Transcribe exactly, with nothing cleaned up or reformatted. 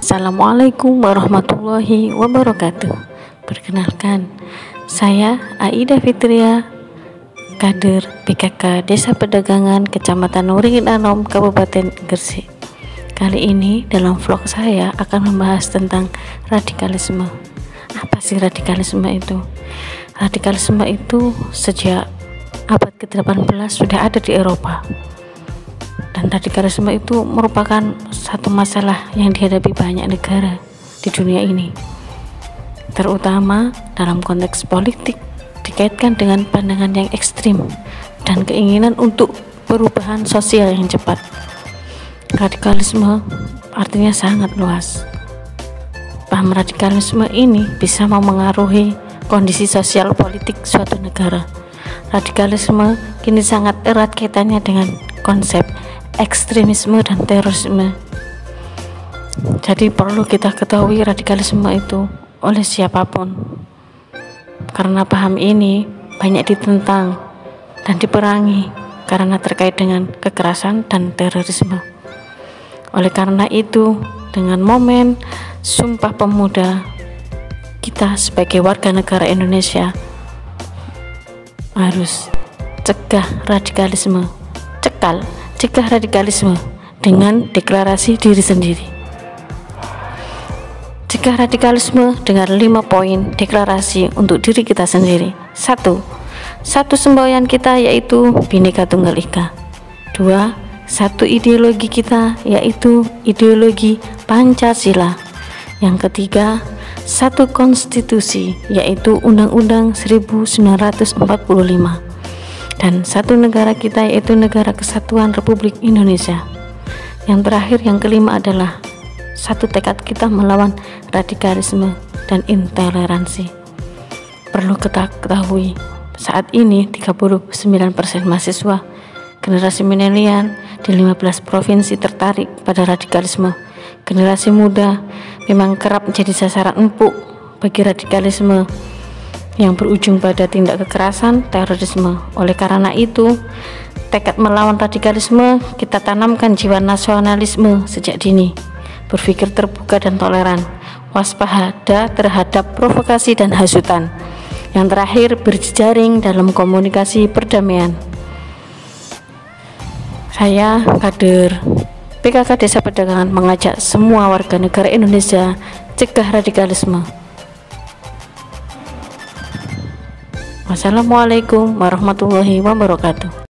Assalamualaikum warahmatullahi wabarakatuh. Perkenalkan, saya Aida Fitria, kader P K K Desa Pedagangan Kecamatan Waringin Anom, Kabupaten Gresik. Kali ini dalam vlog saya akan membahas tentang radikalisme. Apa sih radikalisme itu? Radikalisme itu sejak abad ke delapan belas sudah ada di Eropa. Dan radikalisme itu merupakan satu masalah yang dihadapi banyak negara di dunia ini, terutama dalam konteks politik, dikaitkan dengan pandangan yang ekstrim dan keinginan untuk perubahan sosial yang cepat. Radikalisme artinya sangat luas. Paham radikalisme ini bisa memengaruhi kondisi sosial politik suatu negara. Radikalisme kini sangat erat kaitannya dengan konsep ekstremisme dan terorisme. Jadi perlu kita ketahui radikalisme itu oleh siapapun, karena paham ini banyak ditentang dan diperangi karena terkait dengan kekerasan dan terorisme. Oleh karena itu, dengan momen Sumpah Pemuda, kita sebagai warga negara Indonesia harus cegah radikalisme, cekal cegah radikalisme dengan deklarasi diri sendiri. Cegah radikalisme dengan lima poin deklarasi untuk diri kita sendiri. Satu, satu semboyan kita yaitu Bhinneka Tunggal Ika. Dua, satu ideologi kita yaitu ideologi Pancasila. Yang ketiga, satu konstitusi yaitu Undang-Undang seribu sembilan ratus empat puluh lima. Dan satu negara kita yaitu Negara Kesatuan Republik Indonesia. Yang terakhir, yang kelima adalah satu tekad kita melawan radikalisme dan intoleransi. Perlu kita ketahui, saat ini tiga puluh sembilan persen mahasiswa generasi milenial di lima belas provinsi tertarik pada radikalisme. Generasi muda memang kerap menjadi sasaran empuk bagi radikalisme yang berujung pada tindak kekerasan, terorisme. Oleh karena itu, tekad melawan radikalisme kita tanamkan jiwa nasionalisme sejak dini, berpikir terbuka dan toleran, waspada terhadap provokasi dan hasutan. Yang terakhir, berjejaring dalam komunikasi perdamaian. Saya kader P K K Desa Pedagangan mengajak semua warga negara Indonesia cegah radikalisme. Wassalamualaikum warahmatullahi wabarakatuh.